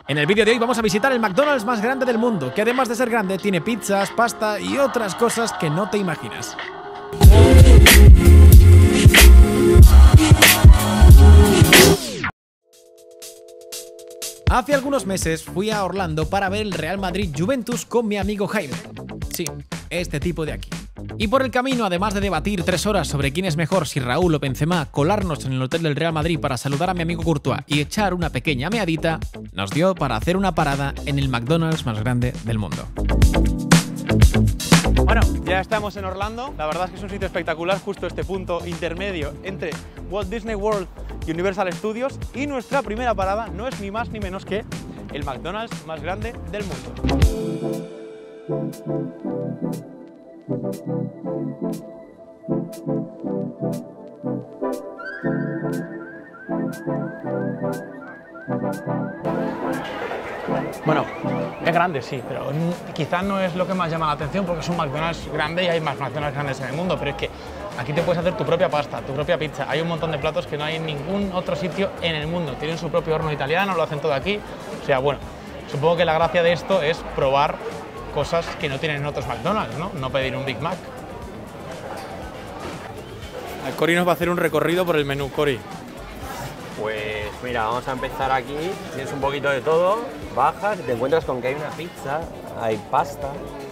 En el vídeo de hoy vamos a visitar el McDonald's más grande del mundo, que además de ser grande tiene pizzas, pasta y otras cosas que no te imaginas. Hace algunos meses fui a Orlando para ver el Real Madrid-Juventus con mi amigo Jaime. Sí, este tipo de aquí. Y por el camino, además de debatir 3 horas sobre quién es mejor, si Raúl o Benzema, colarnos en el hotel del Real Madrid para saludar a mi amigo Courtois y echar una pequeña meadita, nos dio para hacer una parada en el McDonald's más grande del mundo. Bueno, ya estamos en Orlando. La verdad es que es un sitio espectacular, justo este punto intermedio entre Walt Disney World y Universal Studios. Y nuestra primera parada no es ni más ni menos que el McDonald's más grande del mundo. Bueno, es grande, sí, pero quizás no es lo que más llama la atención porque es un McDonald's grande y hay más McDonald's grandes en el mundo, pero es que aquí te puedes hacer tu propia pasta, tu propia pizza. Hay un montón de platos que no hay en ningún otro sitio en el mundo. Tienen su propio horno italiano, lo hacen todo aquí. O sea, bueno, supongo que la gracia de esto es probar cosas que no tienen en otros McDonald's, ¿no? No pedir un Big Mac. Cori nos va a hacer un recorrido por el menú, Cori. Pues mira, vamos a empezar aquí, tienes un poquito de todo, bajas y te encuentras con que hay una pizza, hay pasta,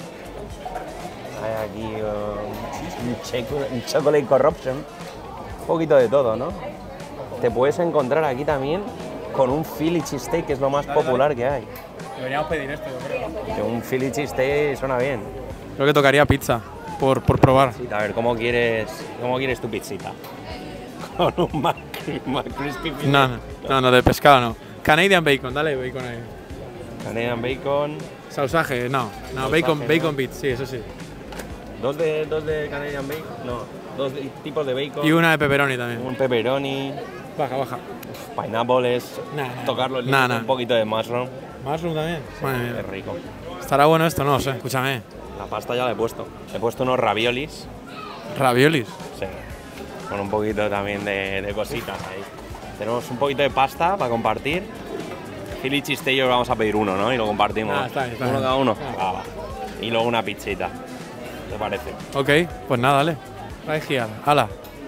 hay aquí un chocolate corruption, un poquito de todo, ¿no? Te puedes encontrar aquí también con un Philly cheesesteak, que es lo más popular que hay. Deberíamos pedir esto, yo creo. Que un Philly cheesesteak suena bien. Creo que tocaría pizza, por probar. A ver, ¿cómo quieres tu pizzita? Con un McCrispy. No, de pescado no. Canadian bacon, dale bacon ahí. Canadian bacon. Sausaje, no, bacon bits, sí, eso sí. ¿Dos de Canadian bacon? No, tipos de bacon. Y una de pepperoni también. Un pepperoni. Baja. Pineapple es tocarlo un poquito de mushroom. ¿Mushroom también? Sí, es rico. ¿Estará bueno esto? No sé, escúchame. La pasta ya la he puesto. He puesto unos raviolis. ¿Raviolis? Sí. Con un poquito también de cositas ahí. Tenemos un poquito de pasta para compartir. Philly cheesesteak yo vamos a pedir uno, ¿no? Y lo compartimos. Está bien. Uno cada uno. Va. Y luego una pizzita. ¿Te parece? Ok, pues nada, dale. Trae girar. ¡Hala!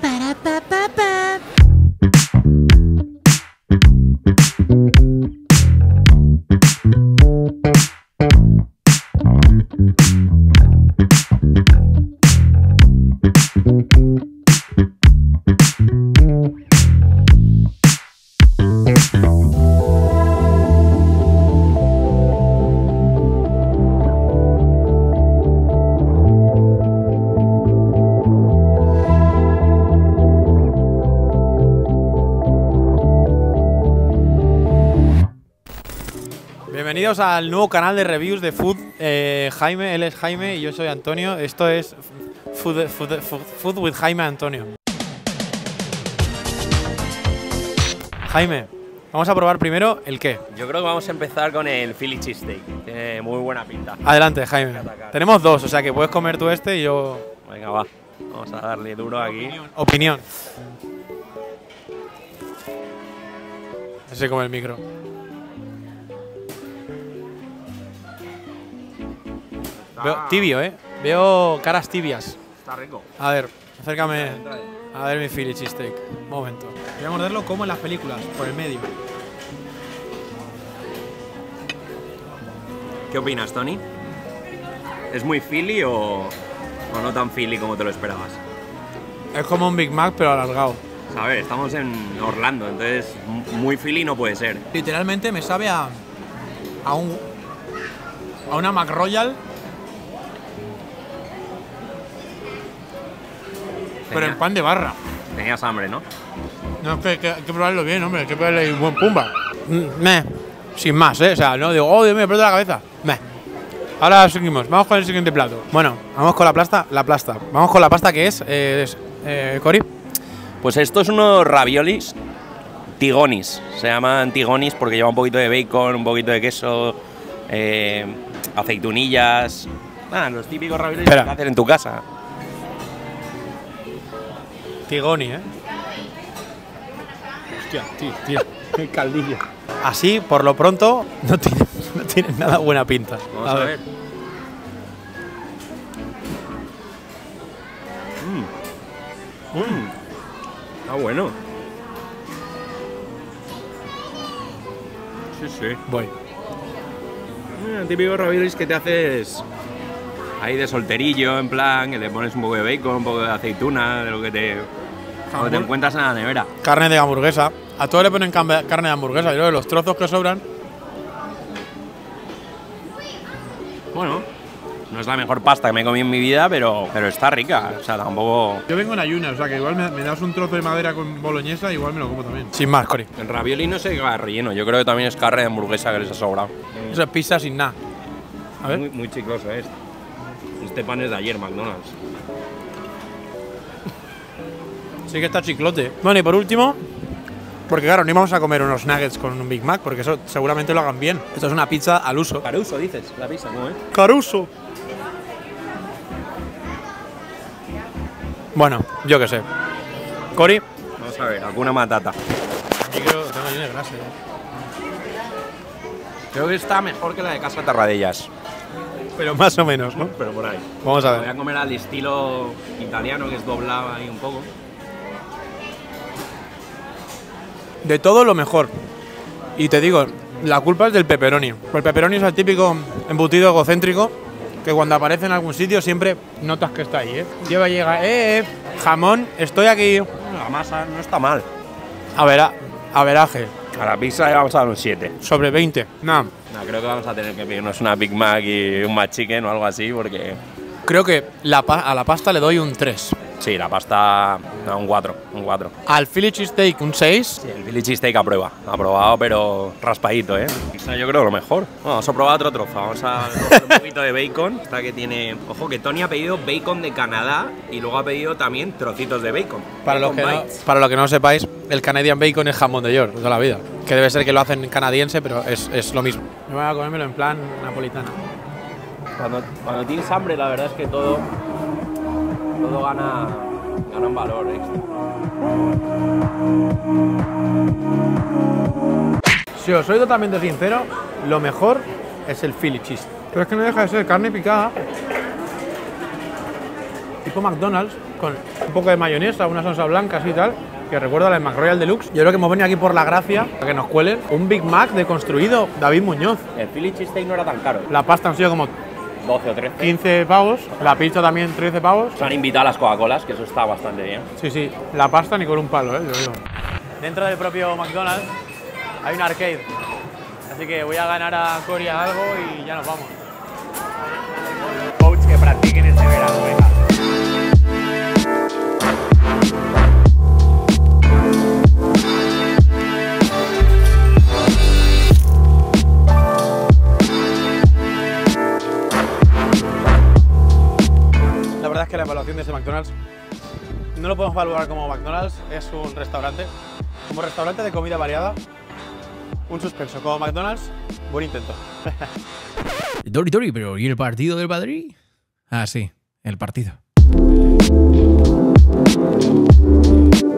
Bienvenidos al nuevo canal de reviews de Food. Jaime, él es Jaime y yo soy Antonio. Esto es Food with Jaime Antonio. Jaime, vamos a probar primero el qué. Yo creo que vamos a empezar con el Philly cheesesteak. Tiene muy buena pinta. Adelante, Jaime. Tenemos dos, o sea que puedes comer tú este y yo... Venga, va. Vamos a darle duro aquí. Opinión. Ese come el micro. Veo tibio, Veo caras tibias. Está rico. A ver, acércame. A ver mi Philly cheesesteak. Un momento. Voy a morderlo como en las películas, por el medio. ¿Qué opinas, Tony? ¿Es muy Philly o no tan Philly como te lo esperabas? Es como un Big Mac, pero alargado. A ver, estamos en Orlando, entonces muy Philly no puede ser. Literalmente me sabe a una McRoyal. Pero en pan de barra. Tenías hambre, ¿no? No, es que hay que probarlo bien, hombre. Hay que probarle un buen pumba. Sin más, O sea, no digo, oh, Dios mío, explota la cabeza. Ahora seguimos. Vamos con el siguiente plato. Bueno, vamos con la pasta. Vamos con la pasta que es Cori. Pues esto es unos raviolis tigonis. Se llaman tigonis porque lleva un poquito de bacon, un poquito de queso, aceitunillas. Los típicos raviolis que hacer en tu casa. Tigoni, Hostia, tío, el caldillo. así, por lo pronto, no tiene nada buena pinta. Vamos a ver. Está bueno. Sí, sí. Voy. Típico raviolis que te haces ahí de solterillo, en plan, que le pones un poco de bacon, un poco de aceituna, de lo que te encuentras en la nevera. Carne de hamburguesa. A todos le ponen carne de hamburguesa. Yo creo que los trozos que sobran. Bueno, no es la mejor pasta que me he comido en mi vida, pero está rica. O sea, tampoco... Yo vengo en ayunas, o sea que igual me das un trozo de madera con boloñesa, igual me lo como también. Sin más, Cori. El ravioli no sé qué va relleno. Yo creo que también es carne de hamburguesa que les ha sobrado. Eso es pizza sin nada. A ver. Muy chicloso es. Este pan es de ayer, McDonald's. Sí que está chiclote. Bueno, y por último, porque claro, no íbamos a comer unos nuggets con un Big Mac, porque eso seguramente lo hagan bien. Esto es una pizza al uso. Caruso, dices, la pizza, ¿no, ¡Caruso! Bueno, yo qué sé. Cori. Vamos a ver, alguna matata. Yo creo que tengo lleno de grasa. Creo que está mejor que la de Casa Tarradellas. Pero más o menos, ¿no? Pero por ahí. Vamos a Voy ver. a comer al estilo italiano, que es doblado ahí un poco. De todo lo mejor. Y te digo, la culpa es del pepperoni. El pepperoni es el típico embutido egocéntrico que cuando aparece en algún sitio siempre notas que está ahí, ¿eh? Llega, jamón, estoy aquí. La masa no está mal. Averaje, A la pizza le vamos a dar un 7. sobre 20. No, Creo que vamos a tener que pedirnos una Big Mac y un McChicken o algo así, porque... creo que a la pasta le doy un 3. Sí, la pasta... No, un 4. Al Philly cheesesteak un 6. Sí, el Philly cheesesteak aprueba. Aprobado, pero raspadito, ¿eh? Pizza yo creo lo mejor. Bueno, vamos a probar otro trozo. Vamos a coger un poquito de bacon. Esta que tiene... Ojo, que Tony ha pedido bacon de Canadá y luego ha pedido también trocitos de bacon. Para lo que no sepáis, el Canadian Bacon es jamón de York de toda la vida. Que debe ser que lo hacen canadiense, pero es lo mismo. Me voy a comérmelo en plan napolitana. Cuando tienes hambre, la verdad es que todo gana un valor extra. Si os soy totalmente sincero, lo mejor es el Philly cheese. Pero es que no deja de ser carne picada, tipo McDonald's, con un poco de mayonesa, una salsa blanca así y tal, que recuerda a la de McRoyal Deluxe. Yo creo que hemos venido aquí por la gracia, para que nos cuelen un Big Mac deconstruido David Muñoz. El Philly cheesesteak no era tan caro. La pasta han sido como 12 o 13. 15 pavos, la pizza también 13 pavos. Se han invitado a las Coca-Colas, que eso está bastante bien. Sí, la pasta ni con un palo, yo digo. Dentro del propio McDonald's hay un arcade, así que voy a ganar a Coria algo y ya nos vamos. Coach que practiquen este verano, venga. La verdad es que la evaluación de ese McDonald's no lo podemos valorar como McDonald's, es un restaurante. Como restaurante de comida variada, un suspenso. Como McDonald's, buen intento. Dori, pero ¿y el partido del Madrid? Ah, sí, el partido.